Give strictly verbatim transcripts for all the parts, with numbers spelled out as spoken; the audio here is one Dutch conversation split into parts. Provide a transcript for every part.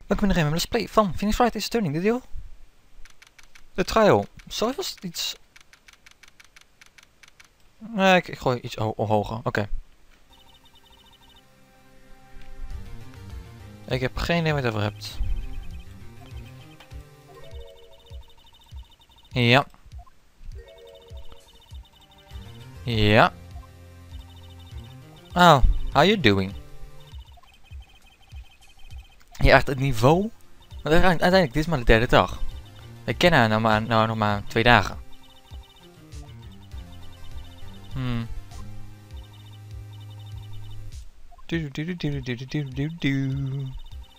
Welkom in de Let's Play van Phoenix Wright is Turning, de deel. De trial. Sorry, was het iets... Nee, ik, ik gooi iets ho hoger. Oké. Okay. Ik heb geen idee wat je het over hebt. Ja. Ja. Oh, how you doing? Ja, echt het niveau. Want uiteindelijk, dit is maar de derde dag. Ik ken haar nou, maar, nou nog maar twee dagen. Hmm. Du du du du du du du du du.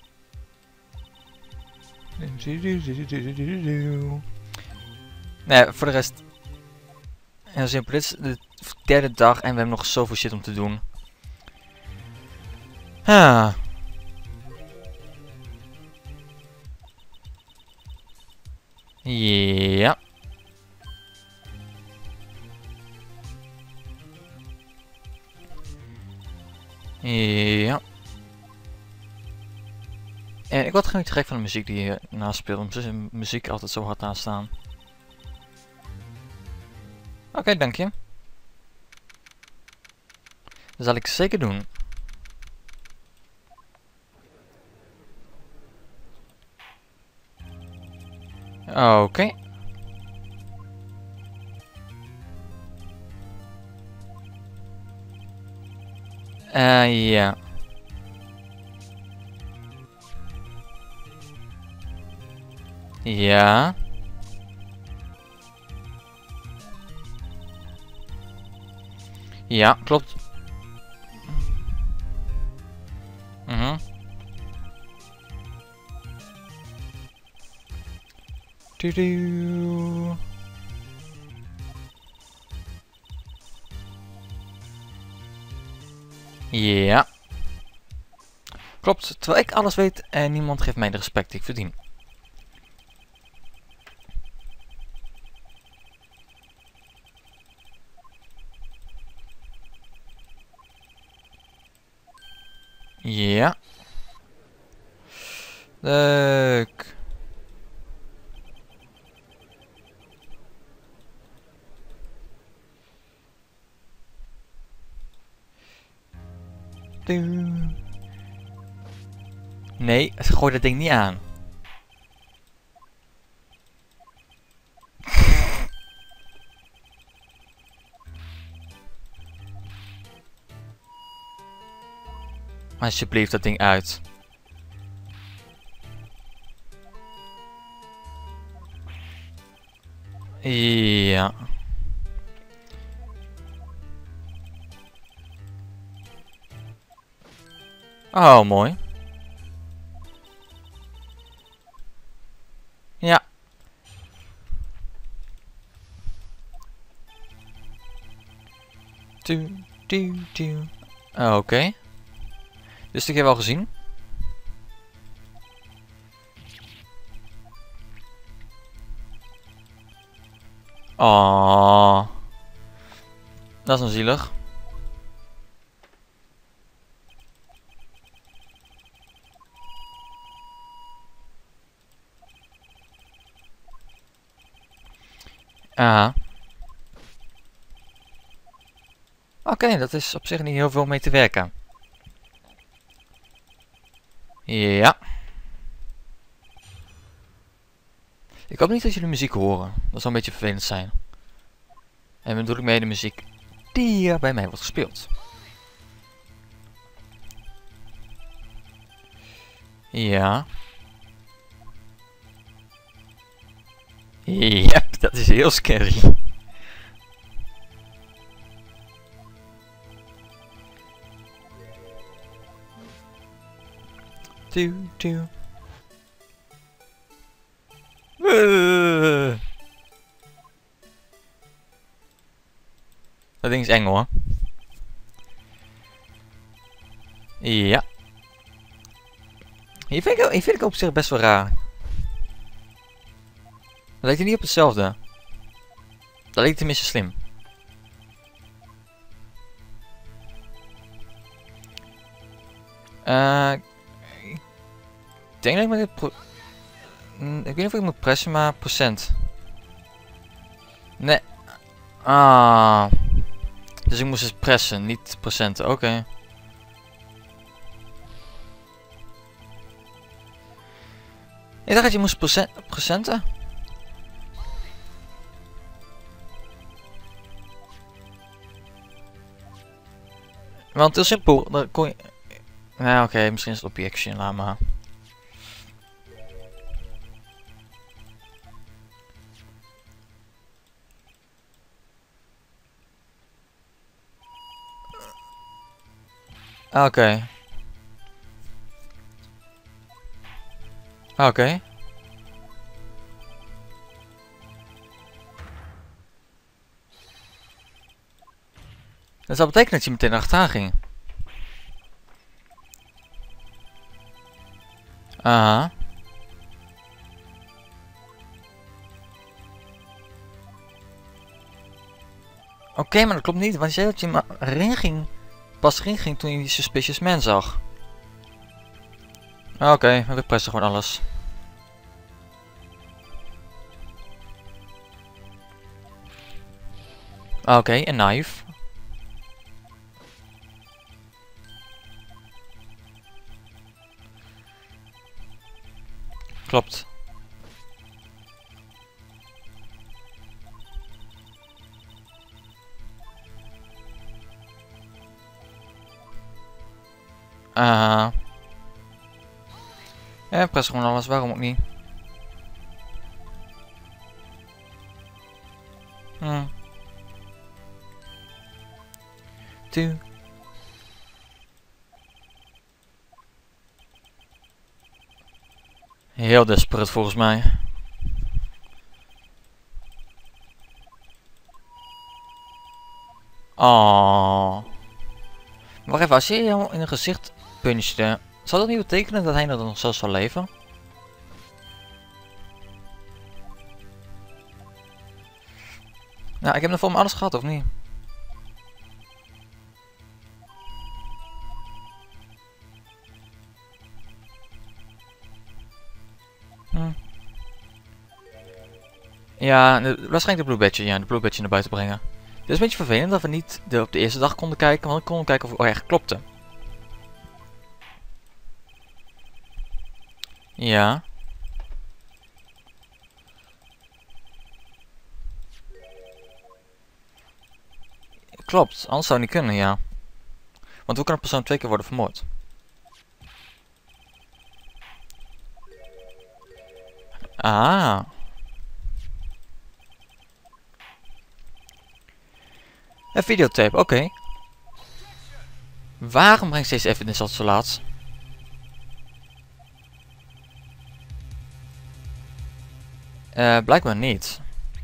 Nee, voor de rest. Heel simpel. Dit is de derde dag en we hebben nog zoveel shit om te doen. Ah. Ja. Ja. En ik word gewoon niet gek van de muziek die hier naast speelt. Omdat de muziek altijd zo hard aanstaan. Oké, okay, dank je. Dat zal ik zeker doen. Oké. Okay. Uh, ja. Ja. Ja, klopt. Mhm. Tudu. Ja. Klopt, terwijl ik alles weet en niemand geeft mij de respect die ik verdien. Ja. Leuk. Nee, gooi dat ding niet aan. Alsjeblieft dat ding uit. Ja. Oh, mooi. Ja. Du, du, du. Oké. Okay. Dus die heb je al gezien. Oh. Dat is een zielig. Aha. Oké, okay, dat is op zich niet heel veel mee te werken. Ja. Ik hoop niet dat jullie muziek horen. Dat zou een beetje vervelend zijn. En bedoel ik mee de muziek die hier bij mij wordt gespeeld. Ja. Yep, dat is heel scary. Doe, doe. Uh. Dat ding is eng hoor. Ja. Hier vind ik, hier vind ik op zich best wel raar. Dat lijkt hij niet op hetzelfde. Dat lijkt tenminste slim. Uh, denk dat ik met dit pro... Mm, ik weet niet of ik moet pressen, maar procent. Nee. Ah. Dus ik moest dus pressen, niet procenten. Oké. Okay. Ik dacht dat je moest procent procenten. Want heel simpel, dan kon je... Ja, oké, okay, misschien is het objection, laat maar. Oké. Okay. Oké. Okay. Dus dat betekent dat je meteen achteraan ging. Aha. Oké, okay, maar dat klopt niet, want je zei dat je maar erin ging, pas erin ging toen je die Suspicious Man zag. Oké, okay, we pressen gewoon alles. Oké, okay, een knife. Klopt. Ah. Uh. Ja, press gewoon alles, waarom ook niet? Hm. Two. Heel desperate volgens mij. Oh. Wacht even, als je hem in een gezicht punchte, zou dat niet betekenen dat hij er nog zelfs zal leven? Nou, ik heb er voor me alles gehad, of niet? Hm. Ja, de, waarschijnlijk de Blue Badge, ja, de Blue Badge naar buiten brengen. Het is een beetje vervelend dat we niet de, op de eerste dag konden kijken, want we konden kijken of het echt klopte. Ja. Klopt, anders zou het niet kunnen, ja. Want hoe kan een persoon twee keer worden vermoord? Ah. Een videotape, oké. Okay. Waarom brengt deze evidence al zo laat? Uh, blijkbaar niet.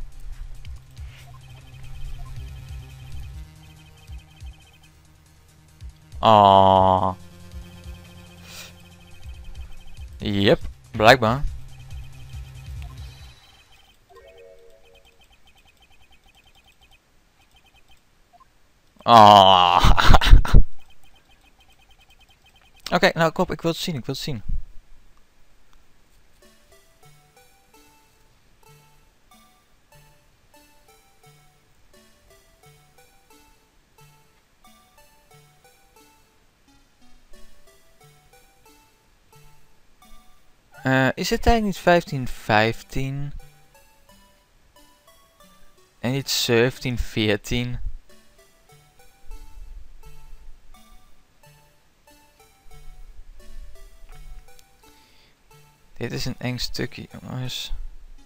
Ah. Yep, blijkbaar. Ah. Oké, okay, nou kom, ik wil het zien, ik wil het zien. Uh, is het tijd niet vijftien vijftien? En niet zeventien veertien? Dit is een eng stukje, jongens.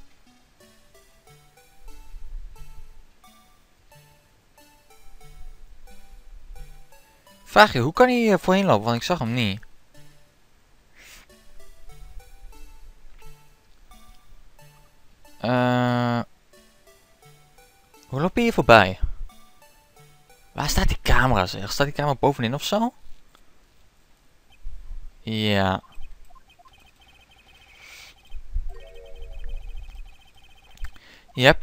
Vraag je, hoe kan hij hier voorheen lopen? Want ik zag hem niet. Uh, hoe loop je hier voorbij? Waar staat die camera zeg? Staat die camera bovenin of zo? Ja. Yep.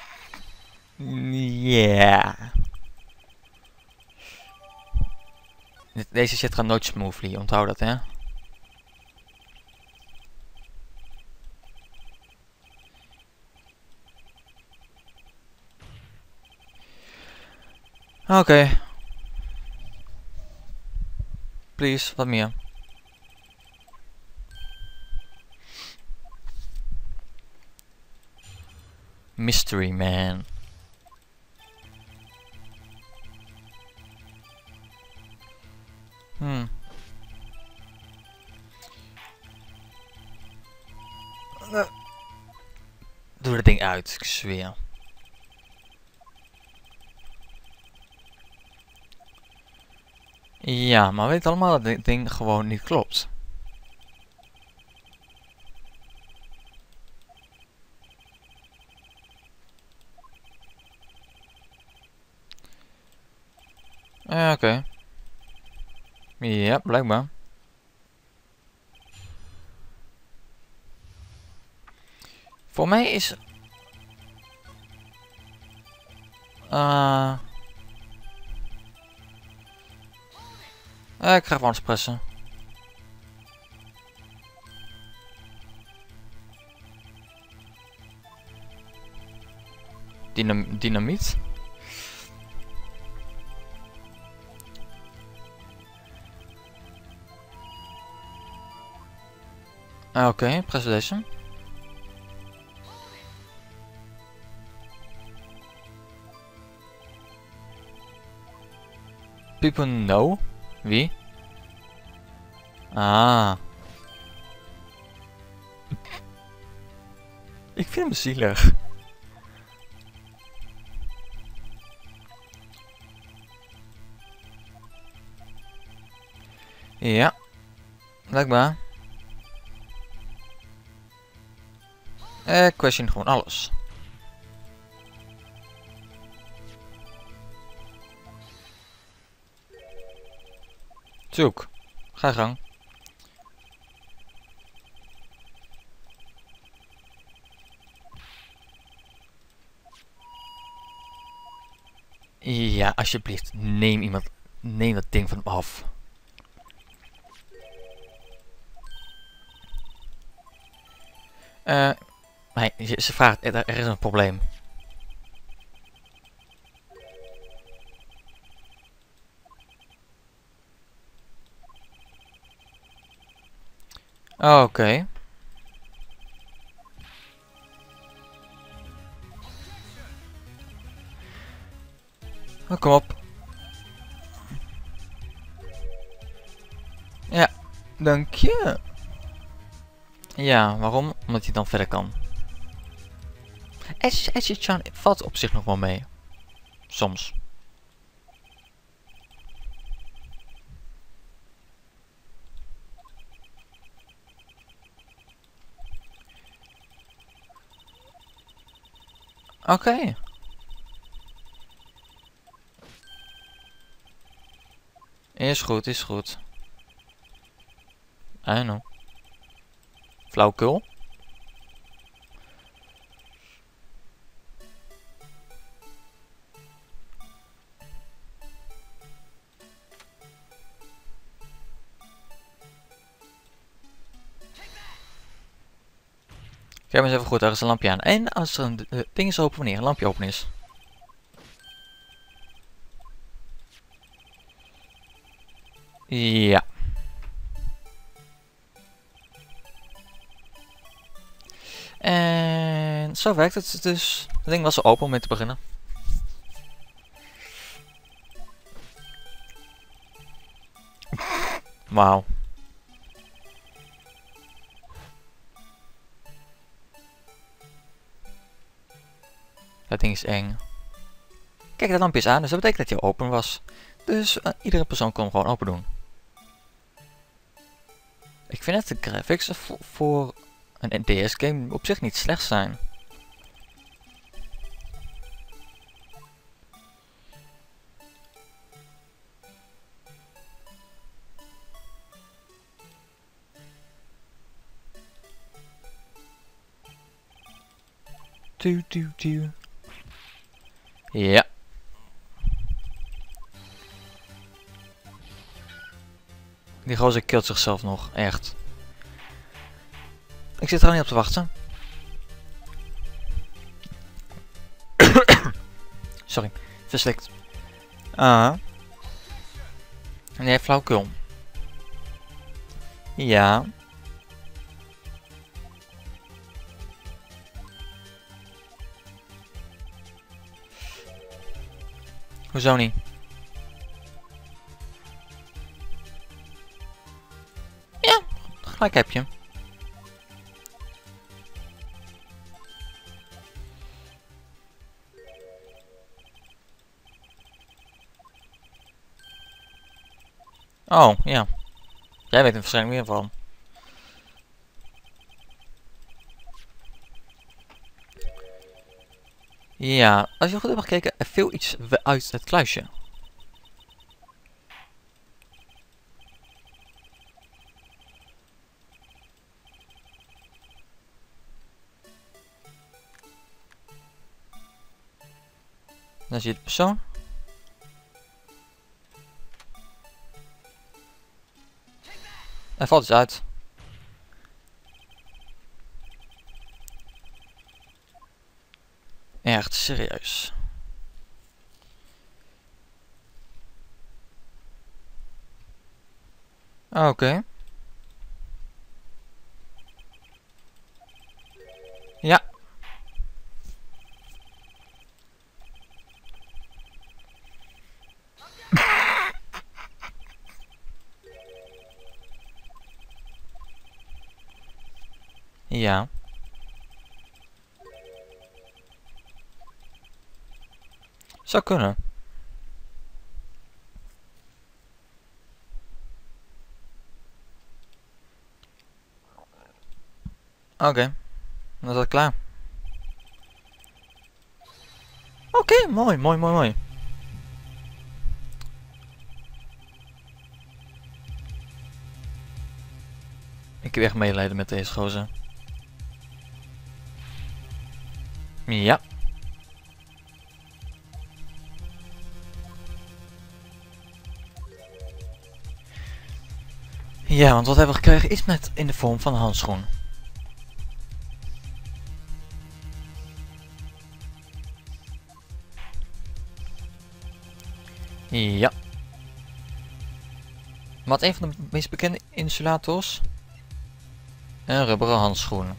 Ja. deze shit gaat nooit smoothly, onthoud dat, hè. Oké. Okay. Please, wat meer. Mystery Man. Hmm. Doe dat ding uit, ik zweer. Ja, maar we weten allemaal dat dit ding gewoon niet klopt. Ja, oké. Okay. Ja, blijkbaar. Voor mij is... Uh... Uh, ik ga gewoon eens pressen. Dynam dynamiet? Uh, Oké, okay, press deze. People know? Wie? Ah. Ik vind hem zielig. Ja. Blijkbaar. Ik question gewoon alles. Zoek. Ga je gang. Ja, alsjeblieft. Neem iemand. Neem dat ding van hem af. Eh. Uh, nee, ze vraagt. Er, er is een probleem. Oké. Okay. Oh, kom op. Ja, dank je. Ja, waarom? Omdat hij dan verder kan. Ashe-chan valt op zich nog wel mee. Soms. Oké. Okay. Is goed, is goed. I know. Flauwkul. Kijk maar eens even goed, daar is een lampje aan. En als er een uh, ding is open, wanneer een lampje open is. Ja. En zo werkt het dus. Het ding was open om mee te beginnen. Wauw. Dat ding is eng. Kijk, dat lampje is aan, dus dat betekent dat hij open was. Dus uh, iedere persoon kon hem gewoon open doen. Ik vind dat de graphics voor een D S game op zich niet slecht zijn. Tuut, tuut, tuut. Ja. Die gozer killt zichzelf nog, echt. Ik zit er al niet op te wachten. Sorry, verslikt. Ah. Nee, flauwkul. Ja. Hoezo niet? Ja, gelijk heb je. Oh, ja. Jij weet er waarschijnlijk meer van. Ja, als je goed hebt gekeken, er viel iets uit het kluisje. Dan zie je de persoon. Er valt iets uit. Echt serieus. Oké. Okay. Ja. Ja. Zou kunnen. Oké. Okay. Dan is dat klaar. Oké, okay, mooi, mooi, mooi, mooi. Ik heb echt medelijden met deze gozer. Ja. Ja, want wat hebben we gekregen is met in de vorm van een handschoen. Ja. Wat een van de meest bekende insulators? Een rubberen handschoen.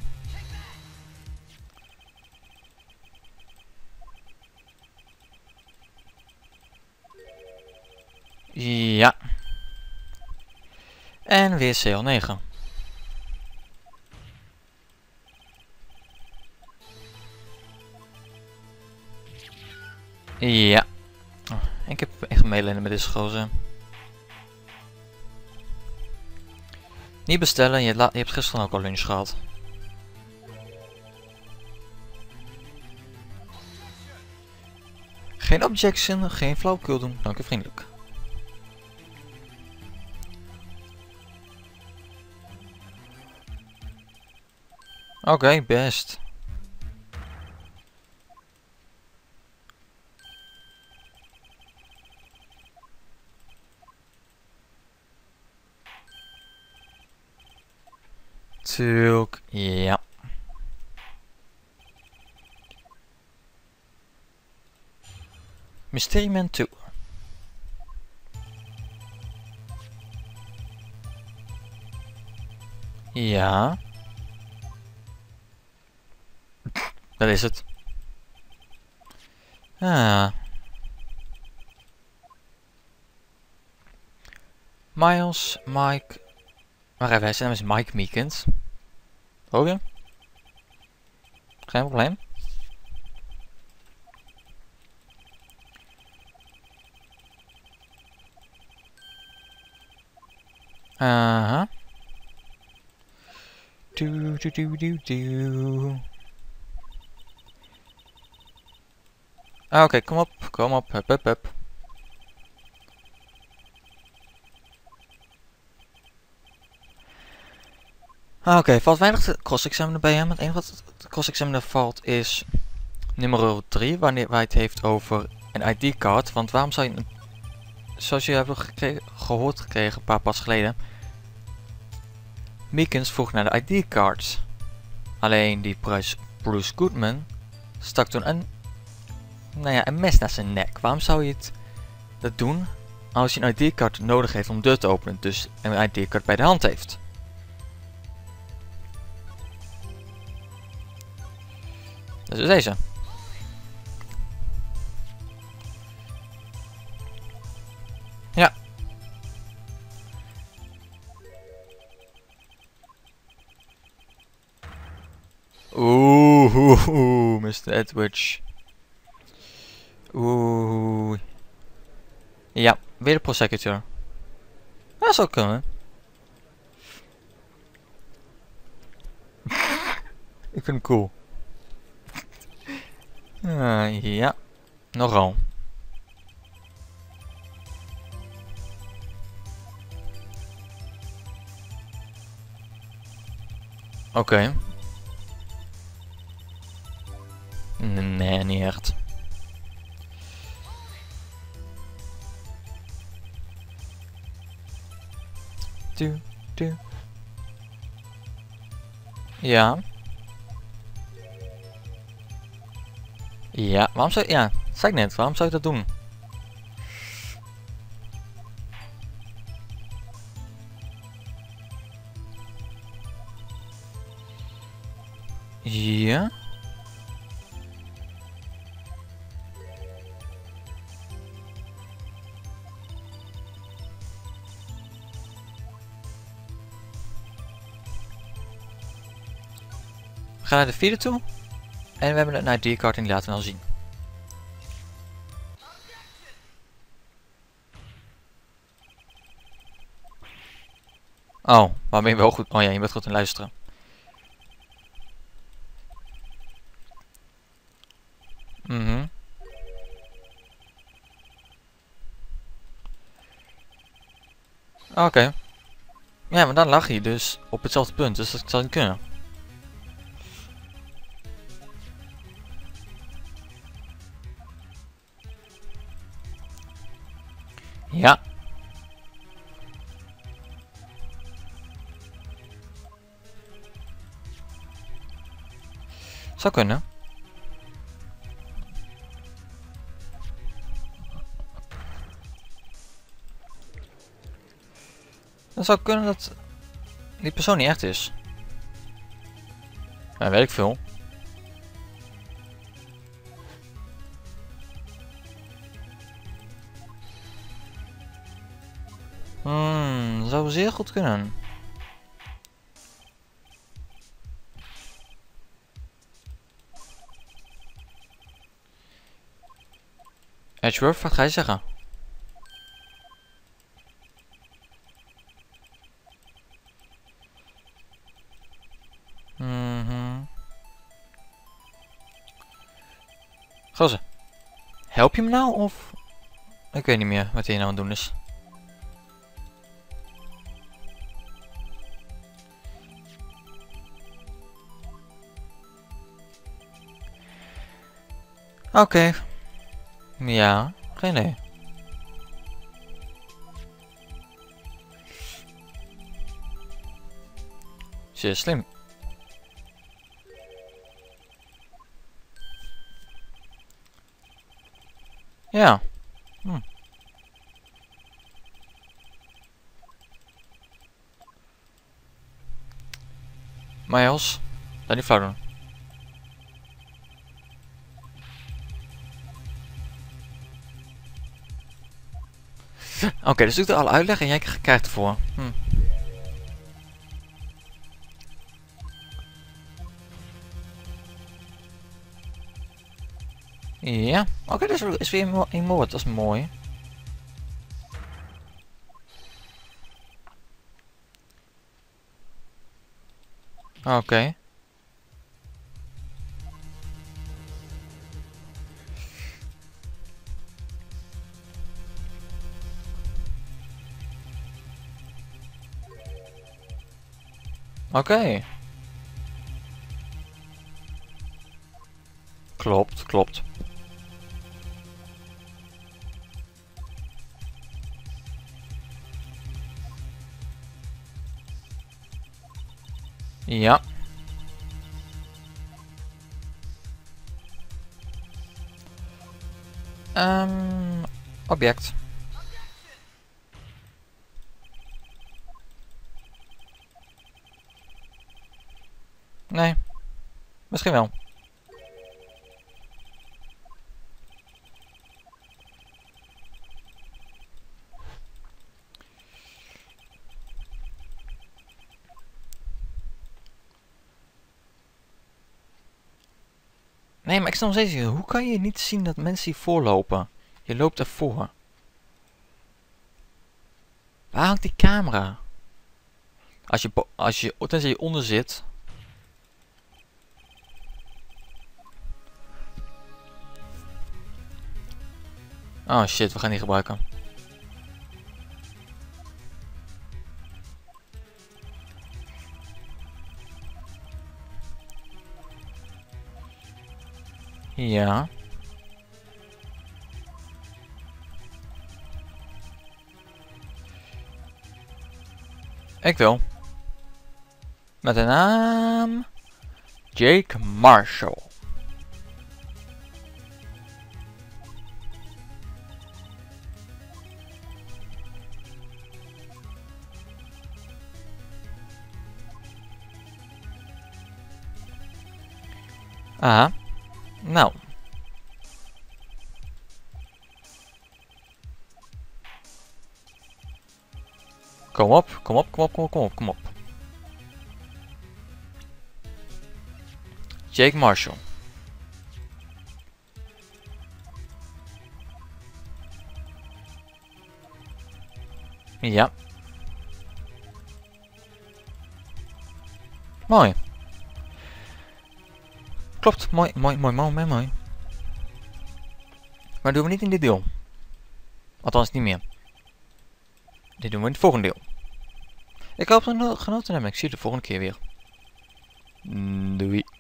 Ja. En weer C L negen. Ja. Oh, ik heb echt medelijden met deze gozer. Niet bestellen, je, je hebt gisteren ook al lunch gehad. Geen objection, geen flauwkul doen, dank u vriendelijk. Oké, okay, best. Tuurlijk, ja. Mystery Man twee. Ja. Dat is het. Ah. Miles, Mike. Maar even, zijn naam is Mike Meekins. Oké. Okay. Geen probleem. Aha. Do do do do do. Ah, oké, okay, kom op, kom op, hup hup hup. Ah, oké, okay, valt weinig te cross-examinen bij hem. Het enige wat cross-examinen valt is nummer drie, wanneer hij het heeft over een I D-card. Want waarom zou je, zoals jullie hebben gekregen, gehoord gekregen een paar pas geleden, Meekins vroeg naar de I D-card. Alleen die Bruce, Bruce Goodman stak toen een, nou ja, een mes naar zijn nek. Waarom zou je het dat doen als je een I D-card nodig heeft om de deur te openen, dus een I D-card bij de hand heeft? Dat is deze. Ja. Oeh, oeh, oeh, mister Edwidge. Oeh. Ja, weer de prosecutor. Dat zou kunnen. Ik vind hem cool. Uh, ja, nogal. Oké. Okay. Nee, niet echt. Du, du. Ja. Ja, waarom zou... Ja, zei ik net. Waarom zou je dat doen? Ja. We gaan naar de vierde toe. En we hebben een I D-card en die laten we al zien. Oh, maar ben je wel goed? Oh ja, je bent goed in luisteren. Mhm. Oké. Okay. Ja, maar dan lag hij dus op hetzelfde punt, dus dat zou niet kunnen. Ja. Zou kunnen. Dan zou kunnen dat die persoon niet echt is. Ja, weet ik veel. Hmm, dat zou zeer goed kunnen. Edgeworth, wat ga je zeggen? Mhm. Gozer, help je me nou of... Ik weet niet meer wat hij nou aan het doen is. Oké. Okay. Ja, geen idee. Zeer slim. Ja. Hm. Miles, laat die flauw doen. Oké, okay, dus ik doe alle uitleg en jij krijgt ervoor. Hm. Ja, oké, okay, dat is, is weer een moord, dat is mooi. Oké. Okay. Oké. Okay. Klopt, klopt. Ja. Um, object. Nee. Misschien wel. Nee, maar ik snap nog steeds, hoe kan je niet zien dat mensen hier voorlopen? Je loopt ervoor. Waar hangt die camera? Als je, als je, tenzij je onder zit. Oh shit, we gaan die gebruiken. Ja. Ik wil. Met de naam Jake Marshall. Aha. Nou. Kom op, kom op, kom op, kom op, kom op, kom op. Jake Marshall. Ja. Mooi. Klopt, mooi, mooi, mooi, mooi, mooi, mooi. Maar doen we niet in dit deel. Althans niet meer. Dit doen we in het volgende deel. Ik hoop dat je genoten hebt. Ik zie je de volgende keer weer. Doei.